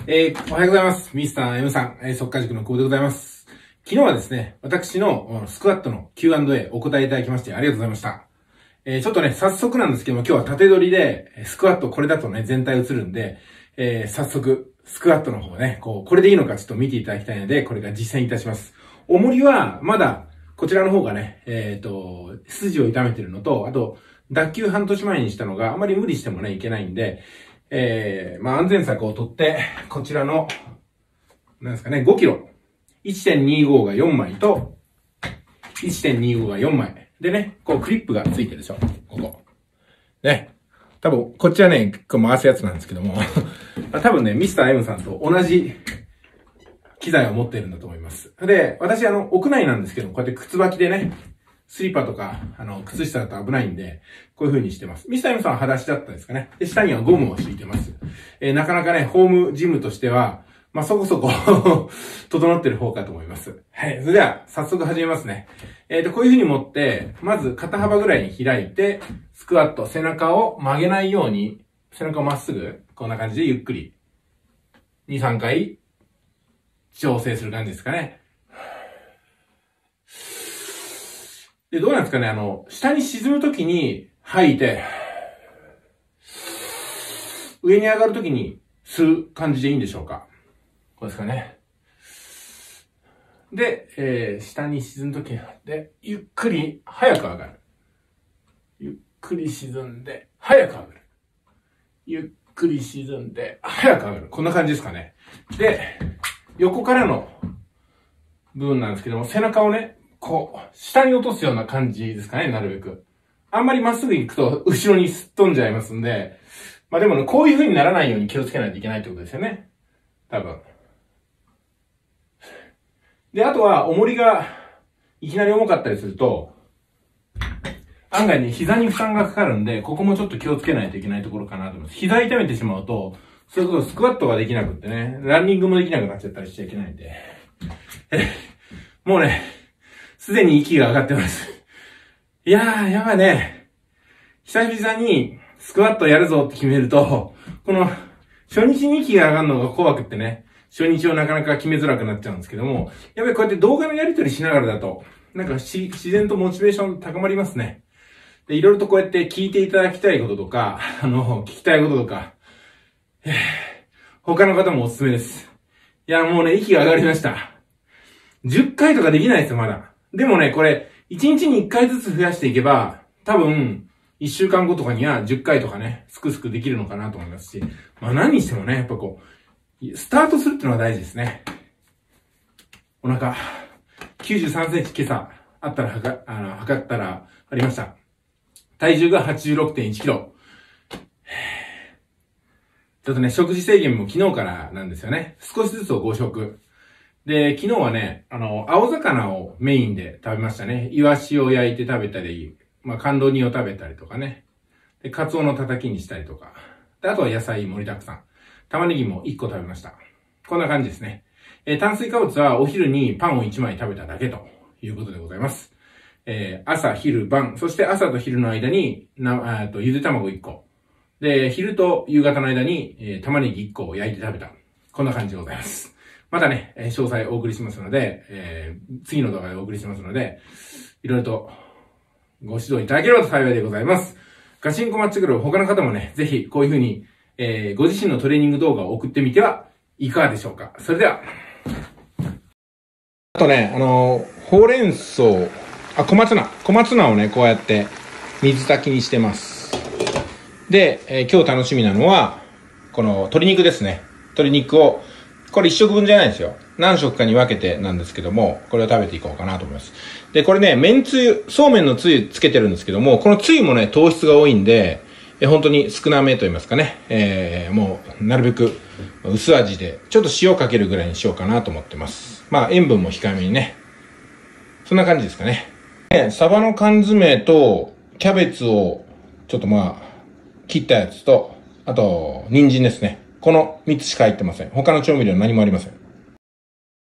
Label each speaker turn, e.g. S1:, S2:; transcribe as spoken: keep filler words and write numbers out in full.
S1: えー、おはようございます。ミスター エム さん、えー、速稼塾の久保でございます。昨日はですね、私のスクワットの キューアンドエー お答えいただきましてありがとうございました。えー、ちょっとね、早速なんですけども、今日は縦取りで、スクワットこれだとね、全体映るんで、えー、早速、スクワットの方ね、こう、これでいいのかちょっと見ていただきたいので、これから実践いたします。重りは、まだ、こちらの方がね、えっと、筋を痛めてるのと、あと、脱臼半年前にしたのがあまり無理してもね、いけないんで、えー、まあ安全策をとって、こちらの、なんですかね、ごキロ。いってんにご がよんまいと、いってんにご がよんまい。でね、こうクリップがついてるでしょ。ここ。ね。多分、こっちはね、こう回すやつなんですけども、多分ね、ミスター エム さんと同じ機材を持っているんだと思います。で、私あの、屋内なんですけど、こうやって靴履きでね、スリッパとか、あの、靴下だと危ないんで、こういう風にしてます。ミスター エム さんは裸足だったですかね。で、下にはゴムを敷いてます。えー、なかなかね、ホームジムとしては、まあ、そこそこ整ってる方かと思います。はい。それでは、早速始めますね。えっと、こういう風に持って、まず肩幅ぐらいに開いて、スクワット、背中を曲げないように、背中をまっすぐ、こんな感じでゆっくり、に、さんかい、調整する感じですかね。で、どうなんですかね、あの、下に沈むときに吐いて、上に上がるときに吸う感じでいいんでしょうか。こうですかね。で、えー、下に沈むときに、で、ゆっくり早く上がる。ゆっくり沈んで、早く上がる。ゆっくり沈んで、早く上がる。こんな感じですかね。で、横からの部分なんですけども、背中をね、こう、下に落とすような感じですかね、なるべく。あんまりまっすぐ行くと、後ろにすっ飛んじゃいますんで、まあでもね、こういう風にならないように気をつけないといけないってことですよね。多分。で、あとは、重りが、いきなり重かったりすると、案外ね、膝に負担がかかるんで、ここもちょっと気をつけないといけないところかなと思います。膝痛めてしまうと、それこそスクワットができなくってね、ランニングもできなくなっちゃったりしちゃいけないんで。もうね、すでに息が上がってます。いやー、やばいね。久々にスクワットやるぞって決めると、この初日に息が上がるのが怖くってね、初日をなかなか決めづらくなっちゃうんですけども、やっぱりこうやって動画のやり取りしながらだと、なんかし自然とモチベーション高まりますね。で、いろいろとこうやって聞いていただきたいこととか、あの、聞きたいこととか、他の方もおすすめです。いや、もうね、息が上がりました。じゅっかいとかできないですよ、まだ。でもね、これ、いちにちにいっかいずつ増やしていけば、多分、いっしゅうかんごとかにはじゅっかいとかね、すくすくできるのかなと思いますし、まあ何にしてもね、やっぱこう、スタートするっていうのが大事ですね。お腹、きゅうじゅうさんセンチ今朝、あったらはか、あの、測ったら、ありました。体重が はちじゅうろくてんいちキロ。ちょっとね、食事制限も昨日からなんですよね。少しずつをご食。で、昨日はね、あの、青魚をメインで食べましたね。イワシを焼いて食べたり、まあ、甘露煮を食べたりとかね。で、カツオのたたきにしたりとか。で、あとは野菜盛りだくさん。玉ねぎもいっこ食べました。こんな感じですね。えー、炭水化物はお昼にパンをいちまい食べただけということでございます。えー、朝、昼、晩、そして朝と昼の間に、な、あと、ゆで卵いっこ。で、昼と夕方の間に、えー、玉ねぎいっこを焼いて食べた。こんな感じでございます。またね、詳細お送りしますので、えー、次の動画でお送りしますので、いろいろとご指導いただければと幸いでございます。ガチンコマッチグル他の方もね、ぜひこういう風に、えー、ご自身のトレーニング動画を送ってみてはいかがでしょうか。それでは。あとね、あのー、ほうれん草、あ、小松菜。小松菜をね、こうやって水炊きにしてます。で、えー、今日楽しみなのは、この鶏肉ですね。鶏肉を、これ一食分じゃないですよ。何食かに分けてなんですけども、これを食べていこうかなと思います。で、これね、麺つゆ、そうめんのつゆつけてるんですけども、このつゆもね、糖質が多いんで、え本当に少なめと言いますかね。えー、もう、なるべく薄味で、ちょっと塩かけるぐらいにしようかなと思ってます。まあ、塩分も控えめにね。そんな感じですかね。ね、サバの缶詰と、キャベツを、ちょっとまあ、切ったやつと、あと、人参ですね。このみっつしか入ってません。他の調味料何もありません。